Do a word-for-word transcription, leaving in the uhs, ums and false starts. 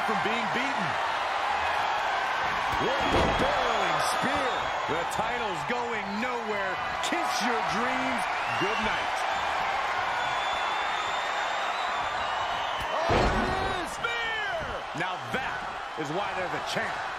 from being beaten. What a barreling spear. The title's going nowhere. Kiss your dreams. Good night. Oh, spear! Now that is why they're the champ.